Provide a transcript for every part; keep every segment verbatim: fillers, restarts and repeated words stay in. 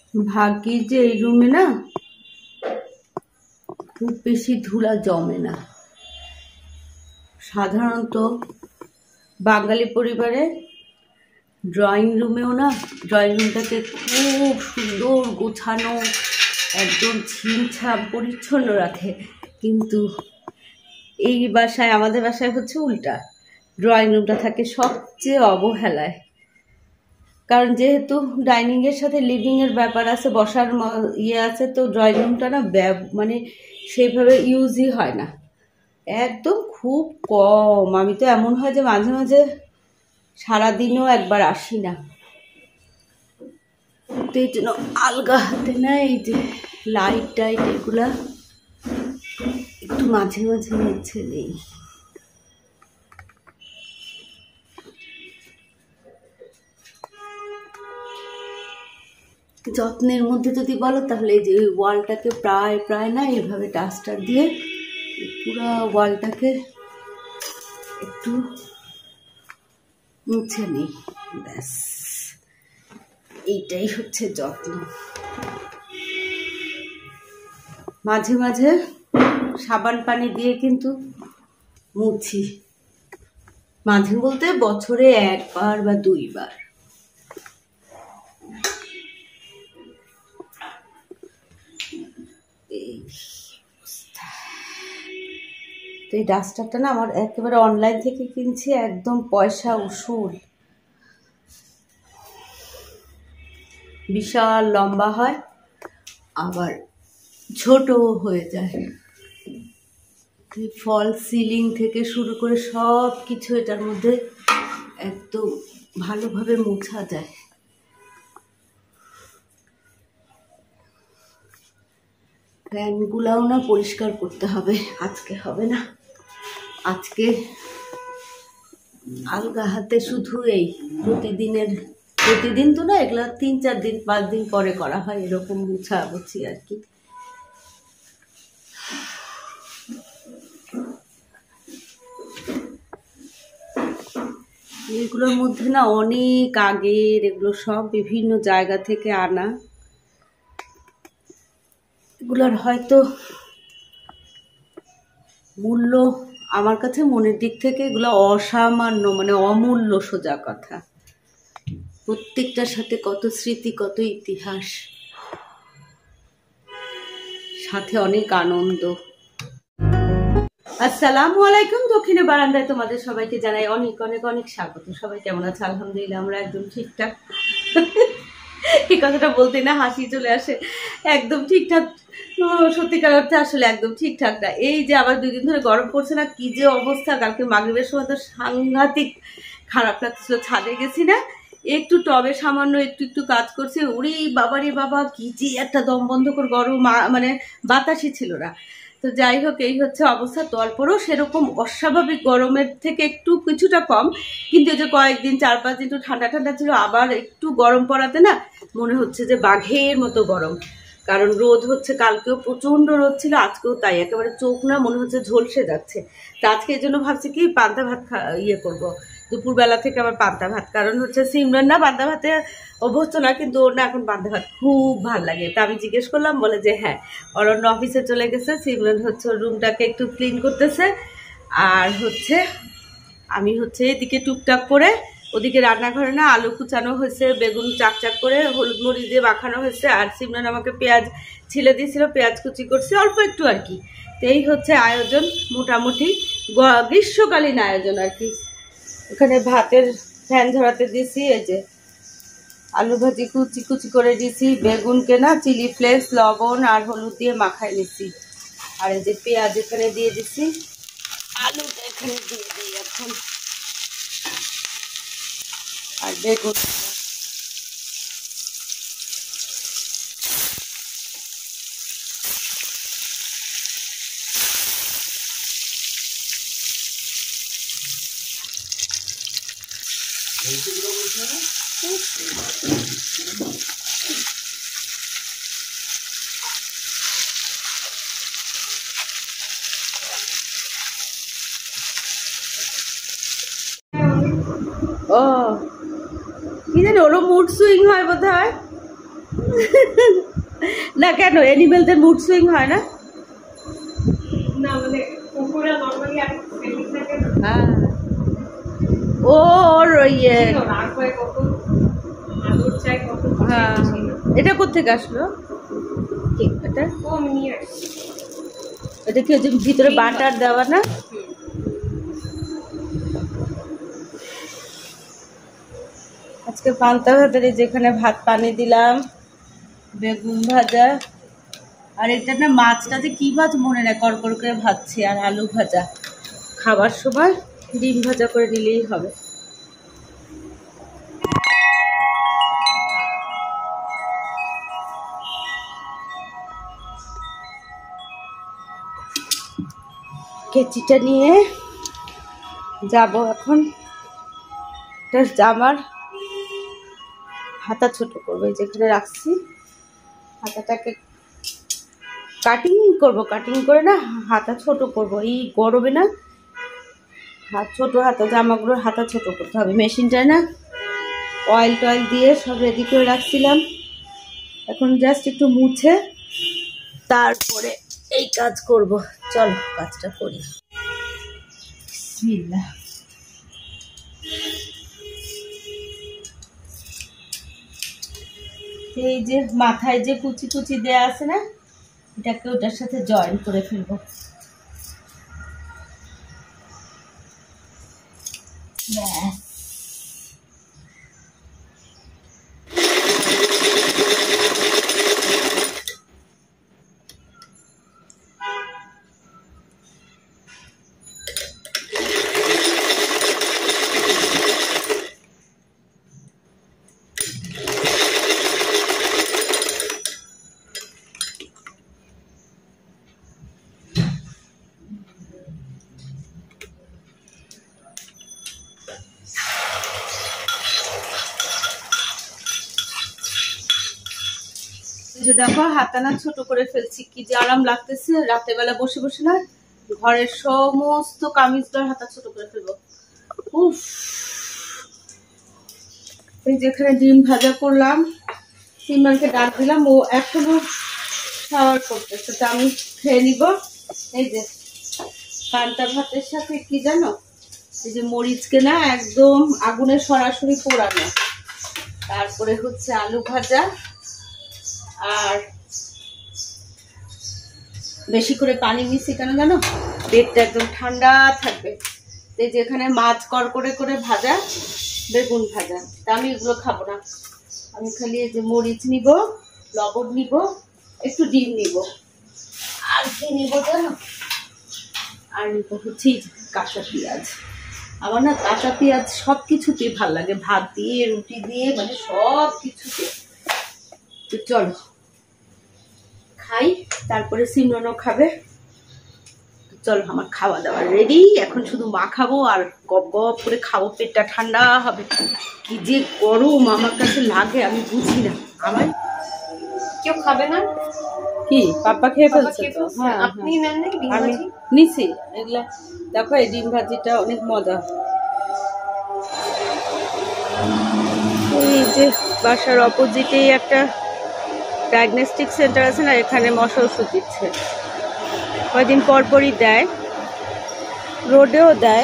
ভাগ্যি যে এই রুমে না খুব বেশি ধুলা জমে না। সাধারণত বাঙালি পরিবারে ড্রয়িং রুমেও না ড্রয়িং রুমটাকে খুব সুন্দর গোছানো একদম ছিমছাম পরিচ্ছন্ন রাখে, কিন্তু এই বাসায় আমাদের বাসায় হচ্ছে উল্টা, ড্রয়িং রুমটা থাকে সবচেয়ে অবহেলায়। কারণ যেহেতু ডাইনিংয়ের সাথে লিভিংয়ের ব্যাপার আছে, বসার ইয়ে আছে, তো ড্রয়িং রুমটা না মানে সেইভাবে ইউজই হয় না, একদম খুব কম। আমি তো এমন হয় যে মাঝে মাঝে সারাদিনও একবার আসি না। তো এই জন্য আলগা হাতে না এই যে লাইট টাইট এগুলা একটু মাঝে মাঝে মুছে নেই। যত্নের মধ্যে যদি বলো তাহলে এই যে ওই ওয়ালটাকে প্রায় প্রায় না এইভাবে ডাস্টার দিয়ে পুরো ওয়ালটাকে একটু মুছে নিই, ব্যাস এইটাই হচ্ছে যত্ন। মাঝে মাঝে সাবান পানি দিয়ে কিন্তু মুছি, মাঝে বলতে বছরে একবার বা দুইবার। তো এই ডাস্টারটা না আমার একেবারে অনলাইন থেকে কিনছি, একদম পয়সা উসুল, বিশাল লম্বা হয় আবার ছোটও হয়ে যায়। ফল সিলিং থেকে শুরু করে সব কিছু এটার মধ্যে একদম ভালোভাবে মোছা যায়। ফ্যানগুলাও না পরিষ্কার করতে হবে, আজকে হবে না। আজকে আলগা হাতে শুধু এই প্রতিদিনের, প্রতিদিন তো না, এগুলা তিন চার দিন পাঁচ দিন পরে করা হয়, এরকম মুছামুছি আর কি। এগুলোর মধ্যে না অনেক আগের, এগুলো সব বিভিন্ন জায়গা থেকে আনা। এগুলোর হয়তো মূল্য আমার কাছে মনের দিক থেকে এগুলো অসামান্য, মানে অমূল্য সোজা কথা। প্রত্যেকটার সাথে কত স্মৃতি, কত ইতিহাস, সাথে অনেক আনন্দ। আসসালামু আলাইকুম। দক্ষিণে বারান্দায় তোমাদের সবাইকে জানাই অনেক অনেক অনেক স্বাগত। সবাই কেমন আছে? আলহামদুলিল্লাহ আমরা একদম ঠিকঠাক। এই কথাটা বলতে না হাসি চলে আসে। একদম ঠিকঠাক, সত্যিকার অর্থে আসলে একদম ঠিকঠাক না। এই যে আবার দুই দিন ধরে গরম পড়ছে না, কি যে অবস্থা। কালকে মাগরিবের সময় তো সাংঘাতিক খারাপ লাগছিল। ছাদে গেছি না, একটু টবে সামান্য একটু একটু কাজ করছে, ওরে বাবারে বাবা, কি যে একটা দম বন্ধ করে গরম, মানে বাতাসই ছিল না। তো যাই হোক, এই হচ্ছে অবস্থা। তারপরেও সেরকম অস্বাভাবিক গরমের থেকে একটু কিছুটা কম, কিন্তু যে কয়েকদিন চার পাঁচ দিন একটু ঠান্ডা ঠান্ডা ছিল, আবার একটু গরম পড়াতে না মনে হচ্ছে যে বাঘের মতো গরম। কারণ রোদ হচ্ছে, কালকেও প্রচন্ড রোদ ছিল, আজকেও তাই, একেবারে চোখ না মনে হচ্ছে ঝলসে যাচ্ছে। তা আজকে এই জন্য ভাবছি কি পান্তা ভাত ইয়ে করবো দুপুরবেলা থেকে আবার পান্তা ভাত। কারণ হচ্ছে সিমরান না পান্তা ভাতে অভ্যস্ত না, কিন্তু ওর না এখন পান্তা ভাত খুব ভাল লাগে। তা আমি জিজ্ঞেস করলাম, বলে যে হ্যাঁ, অরণ্য অফিসে চলে গেছে, সিমরান হচ্ছে ওর রুমটাকে একটু ক্লিন করতেছে, আর হচ্ছে আমি হচ্ছে এদিকে টুকটাক করে, ওদিকে রান্নাঘরে না আলু কুচানো হয়েছে, বেগুন চাকচাক করে হলুদ মরিচ দিয়ে মাখানো হয়েছে, আর সিমরান আমাকে পেঁয়াজ ছিলে দিয়েছিল, পেঁয়াজ কুচি করছি অল্প একটু আর কি। তো এই হচ্ছে আয়োজন, মোটামুটি গ্রীষ্মকালীন আয়োজন আর কি। ওখানে ভাতের ফ্যান ঝরাতে দিয়েছি, এই যে আলু ভাজি কুচি কুচি করে দিয়েছি, বেগুনকে না চিলি ফ্লেক্স লবণ আর হলুদ দিয়ে মাখাই নিছি, আর এই যে পেঁয়াজ এখানে দিয়ে দিছি, আলুটা এখানে দিয়ে দিই এখন, আর বেগুন ও কি জানি, ওরও মুড সুইং হয় বোধ হয়। না কেন অ্যানিমেলদের মুড সুইং হয় না? না মানে কুকুরা নরমালি আর ফিলিং থাকে না। হ্যাঁ ওর ইয়ে রাগ হয় কত, আদর চাই কত। হ্যাঁ এটা কোত্থেকে আসলো? এটা ও আমি নিয়ে আসছি। এটা কি যে ভিতরে বাটার দেওয়া না? আজকে পান্তা ভাতের যেখানে ভাত পানি দিলাম, বেগুন ভাজা, আর এটা না মাছটা যে কি মাছ মনে নেই, কড়কড় করে ভাজছি, আর আলু ভাজা। খাবার সময় ডিম ভাজা করে নিলেই হবে। কেচিটা নিয়ে যাব এখন। জামার হাতা ছোট করবো, যেখানে রাখছি হাতাটাকে কাটিং করব, কাটিং করে না হাতা ছোট করব। এই গরমে না হাত ছোট হাতা জামাগুলোর হাতা ছোট করতে হবে। মেশিনটায় না অয়েল টয়েল দিয়ে সব রেডি করে রাখছিলাম, এখন জাস্ট একটু মুছে তারপরে এই কাজ করব। চল কাজটা করি। বিসমিল্লাহ। এই যে মাথায় যে কুচি কুচি দেয়া আছে না, এটাকে ওটার সাথে জয়েন করে ফেলবো। ব্যাস। দেখো হাতানা ছোট করে ফেলছি, কি যে আরাম লাগতেছে। রাতে বেলা বসে বসে না ঘরের সমস্ত কামিজটার হাতা ছোট করে ফেলবো। উফ, এই যেখানে ডিম ভাজা করলাম, সিমরানকে ডাক দিলাম, ও এখনো শাওয়ার করতেছে, তা আমি খেয়ে নিব। এই যে পান্তা ভাতের সাথে কি জানো, এই যে মরিচকে না একদম আগুনে সরাসরি পোড়ানো, তারপরে হচ্ছে আলু ভাজা, আর বেশি করে পানি মিশি কেন জানো, পেটটা একদম ঠান্ডা থাকবে। যেখানে মাছ কড়কড়ে করে ভাজা, বেগুন ভাজা, তা আমি এগুলো খাবো না। আমি খালি এই যে মরিচ নিব, লবণ নিব, একটু ডিম নিব, আর কি নিব জানো, আর নিব হচ্ছে কাঁচা পেঁয়াজ। আমার না কাঁচা পেঁয়াজ সব কিছুতে ভাল লাগে, ভাত দিয়ে রুটি দিয়ে, মানে সব কিছুতে। তো চলো খাই, তারপরে সিমরনও খাবে। চলো আমার খাওয়া দাওয়া রেডি, এখন শুধু মাখাবো আর গপ গপ করে খাবো, পেটটা ঠান্ডা হবে। কি যে গরম আমার কাছে লাগে আমি বুঝি না। আমার কেউ খাবে না কি, পাপা খেয়ে ফেলছে তো? হ্যাঁ আপনি নেন নাকি ডিম আমি ভাজি? নিছি এগুলা। দেখো এই ডিম ভাজিটা অনেক মজা। এই যে বাসার অপোজিটেই একটা ডায়াগনস্টিক সেন্টার আছে না, এখানে মশা ওষুধ দিচ্ছে, কয়দিন পর পরই দেয়, রোডেও দেয়।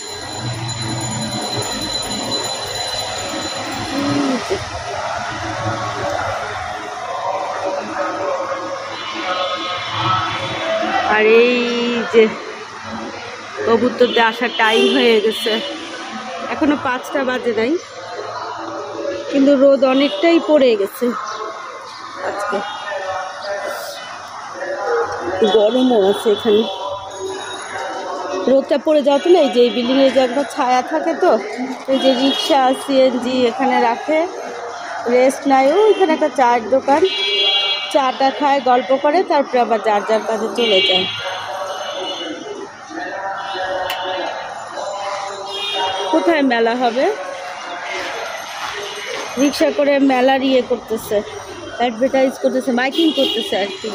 আর এই যে কবুতরদের আসার টাইম হয়ে গেছে, এখনো পাঁচটা বাজে নাই, কিন্তু রোদ অনেকটাই পড়ে গেছে আজকে, গরমও আছে এখানে। রোদটা পড়ে যাওয়া তো না, এই যে এই বিল্ডিং এর যে একটা ছায়া থাকে, তো এই যে রিক্সা সিএনজি এখানে রাখে, রেস্ট নাই। ওইখানে একটা চায়ের দোকান, চাটা খায়, গল্প করে, তারপরে আবার যার যার কাজে চলে যায়। কোথায় মেলা হবে, রিক্সা করে মেলার ইয়ে করতেছে, অ্যাডভার্টাইজ করতেছে, মাইকিং করতেছে আর কি।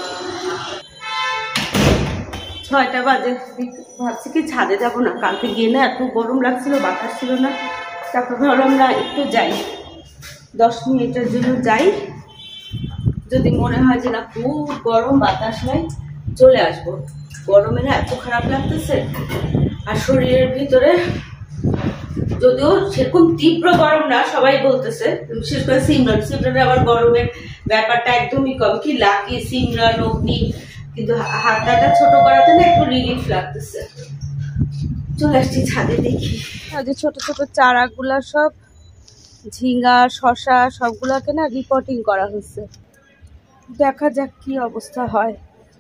ছয়টা বাজে, ভাবছি কি ছাদে যাবো না, কালকে গিয়ে না এত গরম লাগছিল, বাতাস ছিল না, তারপর ভাবলাম না একটু যাই, দশ মিনিটের জন্য যাই, যদি মনে হয় যে না খুব গরম বাতাস নাই চলে আসবো। গরমে না এত খারাপ লাগতেছে, আর শরীরের ভিতরে যদিও সেরকম তীব্র গরম না, সবাই বলতেছে বিশেষ করে সিমরান সিমরানের আবার গরমের ব্যাপারটা একদমই কম। কি লাকি সিমরান অগ্নি, কিন্তু হাতটা ছোট করাতে না একটু রিলিফ লাগতেছে। চলে আসছি ছাদে, দেখি যে ছোট ছোট চারাগুলা সব ঝিঙ্গা শশা সবগুলাকে না রিপোর্টিং করা হয়েছে। দেখা যাক কি অবস্থা হয়।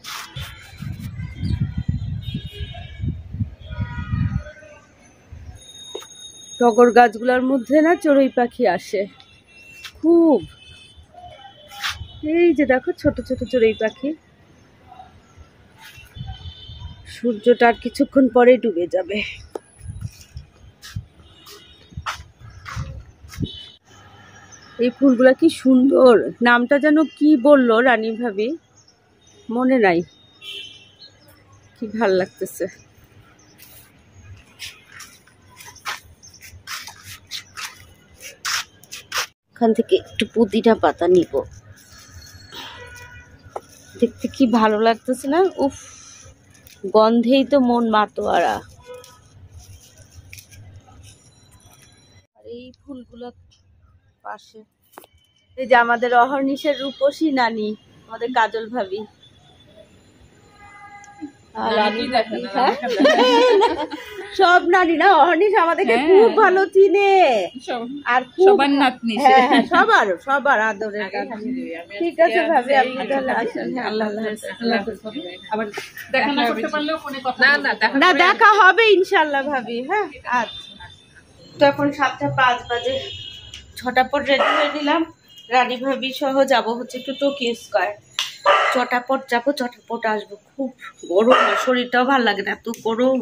টগর গাছগুলোর মধ্যে না চড়ুই পাখি আসে খুব। এই যে দেখো ছোট ছোট চড়ুই পাখি। সূর্যটা আর কিছুক্ষণ পরে ডুবে যাবে। এই ফুলগুলা কি সুন্দর, নামটা যেন কি বললো রানী ভাবি, মনে নাই, কি ভাল লাগতেছে। এখান থেকে একটু পুদিনা পাতা নিব, দেখতে কি ভালো লাগতেছে না, উফ গন্ধেই তো মন মাতোয়ারা। আর এই ফুলগুলো পাশে এই যে আমাদের অহর্নিশের রূপসী নানি, আমাদের কাজল ভাবি। সব নানি না, অহর্নিশ আমাদেরকে খুব ভালো চিনে, আর সবার নাতনি, সবার সবার আদরের। ঠিক আছে ভাবি, আপনি তাহলে আসেন। আল্লাহ না, দেখা হবে ইনশাল্লাহ ভাবি। হ্যাঁ আচ্ছা, তো এখন সাতটা পাঁচ বাজে, ছটা পর রেডি হয়ে নিলাম। রানী ভাবি সহ যাবো হচ্ছে একটু টোকিও স্কয়ার। চটাপট যাবো, চটাপট আসবো। খুব গরম, শরীরটাও ভালো লাগে না, এত গরম।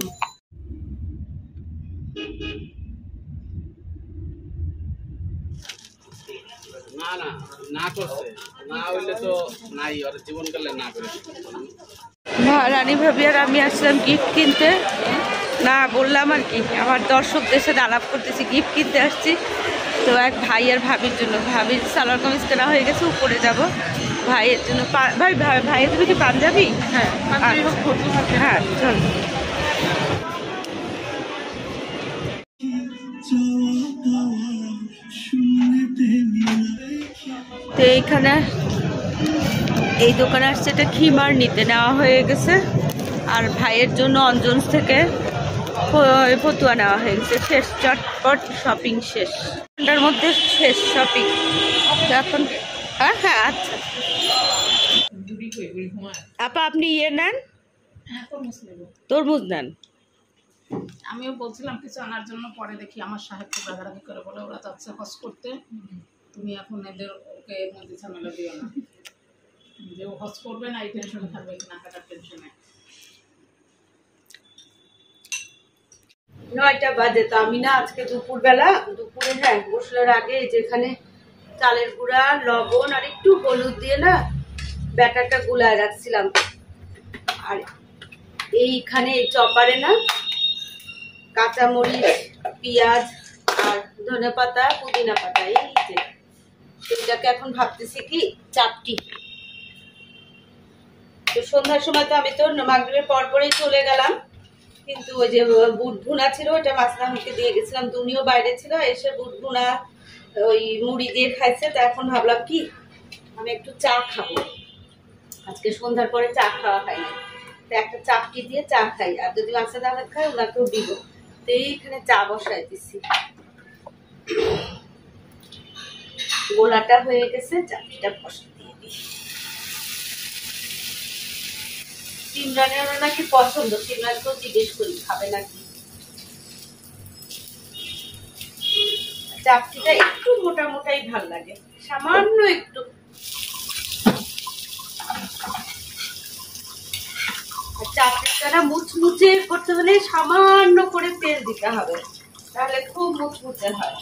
না না না করছে না হইলে তো নাই, আর জীবন কালে না করে। রানী ভাবি আর আমি আসলাম গিফট কিনতে। না বললাম আর কি, আমার দর্শকদের সাথে আলাপ করতেছি, গিফট কিনতে আসছি। তো এক ভাই আর ভাবির জন্য, ভাবির সালোয়ার কামিজ কেনা হয়ে গেছে, উপরে যাব ভাইয়ের জন্য। ভাই ভাইয়ের তুমি কি পাঞ্জাবি? হ্যাঁ হ্যাঁ চল। তো এইখানে এই দোকানে আসছে, এটা খিমার নিতে নেওয়া হয়ে গেছে। আর ভাইয়ের জন্য অঞ্জনস থেকে ফতুয়া নেওয়া হয়ে গেছে। শেষ, চটপট শপিং শেষ, ঘন্টার মধ্যে শেষ শপিং। এখন হ্যাঁ হ্যাঁ আচ্ছা আপা, আপনি ইয়ে নেন, তরমুজ নেন। আমিও বলছিলাম কিছু আনার জন্য, পরে দেখি আমার সাহেবকে রাগারাগি করে বলে ওরা যাচ্ছে হজ করতে, তুমি এখন এদের ওকে এর মধ্যে ঝামেলা দিও না, যে ও হজ করবে না এই টেনশনে থাকবে, না কাটার টেনশনে। নয়টা বাজে, তো আমি না আজকে দুপুরবেলা দুপুরে হ্যাঁ গোসলের আগে যেখানে চালের গুঁড়া, লবণ আর একটু হলুদ দিয়ে না ব্যাটারটা গুলায় রাখছিলাম। আর এইখানে এই চপারে না কাঁচামরিচ, পেঁয়াজ আর ধনেপাতা, পুদিনা পাতা, এই যে এটাকে এখন ভাবতেছি কি চাপটি। তো সন্ধ্যার সময় তো আমি তো মাগরিবের পর পরেই চলে গেলাম, কিন্তু ওই যে বুট ভুনা ছিল ওইটা মাসলামকে দিয়ে গেছিলাম। দুনিও বাইরে ছিল, এসে বুট ভুনা ওই মুড়ি দিয়ে খাইছে। তো এখন ভাবলাম কি আমি একটু চা খাবো, আজকে সন্ধ্যার পরে চা খাওয়া খাইনি, তো একটা চাপটি দিয়ে চা খাই। আর যদি মাছের দানা খাই ওনাকেও দিব। তো এইখানে চা বসাই দিছি, গোলাটা হয়ে গেছে, চাপটিটা বসা দিয়ে দিই। সিমরানের নাকি পছন্দ, সিমরানকেও জিজ্ঞেস করি খাবে নাকি। চাপটিটা একটু মোটা মোটাই ভাল লাগে, সামান্য একটু। চাপটিটা মুচমুচে করতে হলে সামান্য করে তেল দিতে হবে, তাহলে খুব মুচমুচে হয়।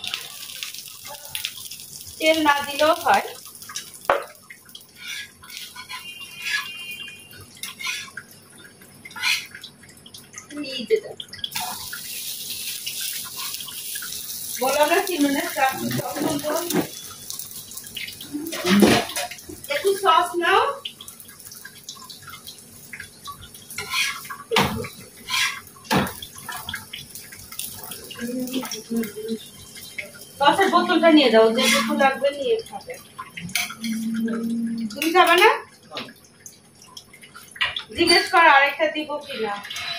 তেল না দিলেও হয়। বলো না সিমরানের চাপটি পছন্দ, একটু সস ঝোলটা নিয়ে যাও, যেটুকু লাগবে নিয়ে খাবে। তুমি খাবে না? জিজ্ঞেস কর আরেকটা দিব কিনা।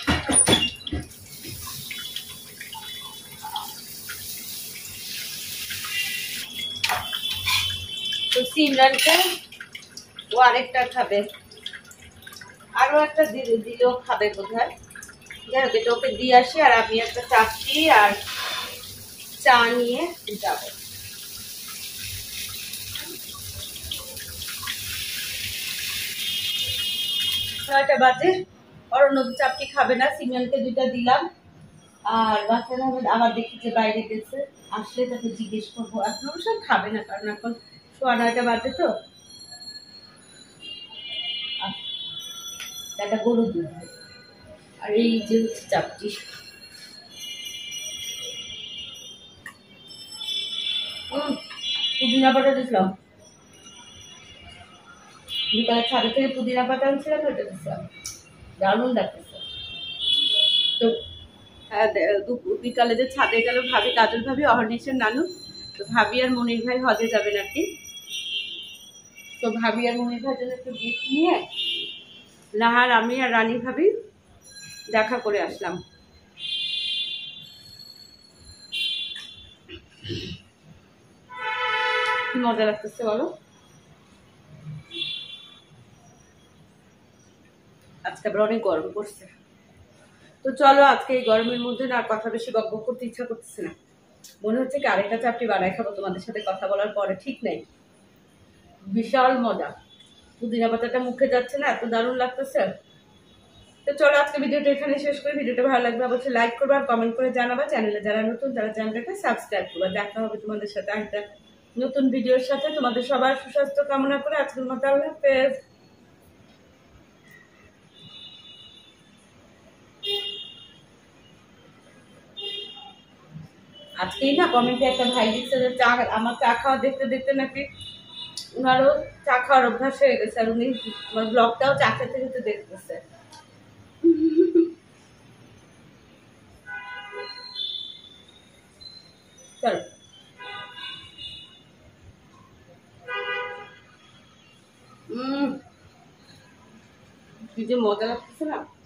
তো সিমরানকে ও আরেকটা খাবে, আরো একটা দিলে দিলেও খাবে বোধহয়। যাই হোক, এটা ওকে দিয়ে আসি, আর আমি একটা চাপটি আর চা নিয়ে যাবো। নয়টা বাজে, অরণ্য চাপটি খাবে না, সিমরানকে দুইটা দিলাম। আর বাচ্চারা আবার দেখি যে বাইরে গেছে, আসলে তাকে জিজ্ঞেস করবো। এখন অবশ্য খাবে না, কারণ এখন সোয়া নয়টা বাজে তো। একটা গরু দুধ, আর এই যে হচ্ছে চাপটি। হম পুদিনা পাতা দিছিলাম বিকালে, ছাদে থেকে পুদিনা পাতা আনছিলাম, ওটা দিছিলাম, দারুণ লাগতেছে। তো হ্যাঁ, বিকালে যে ছাদে গেল ভাবি, কাজল ভাবি, অহর্নিশের নানু, তো ভাবি আর মনির ভাই হজে যাবেন আর কি। তো ভাবি আর মনির ভাইয়ের জন্য একটু গিফট নিয়ে নাহার, আমি আর রানী ভাবি দেখা করে আসলাম। কি মজা লাগতেছে বলো। আজকে আবার অনেক গরম পড়ছে। তো চলো, আজকে এই গরমের মধ্যে না কথা বেশি বক বক করতে ইচ্ছা করতেছে না। মনে হচ্ছে কি আরেকটা চাপটি বানাই খাবো তোমাদের সাথে কথা বলার পরে, ঠিক নেই। বিশাল মজা, পুদিনা পাতাটা মুখে যাচ্ছে না, এত দারুণ লাগতেছে। তো চলো, আজকে ভিডিওটা এখানে শেষ করি। ভিডিওটা ভালো লাগবে অবশ্যই লাইক করবা আর কমেন্ট করে জানাবা। চ্যানেলে যারা নতুন, যারা চ্যানেলটাকে সাবস্ক্রাইব করবা। দেখা হবে তোমাদের সাথে একটা নতুন ভিডিওর সাথে। তোমাদের সবার সুস্বাস্থ্য কামনা করে আজকের মতো আল্লাহ হাফেজ। আজকেই না কমেন্টে একটা ভাই দিচ্ছে যে চা, আমার চা খাওয়া দেখতে দেখতে নাকি উনারও চা খাওয়ার অভ্যাস হয়ে গেছে, আর উনি ব্লগটাও চা খেতে খেতে দেখতেছে। চলো, উম কি যে মজা লাগতেছে না।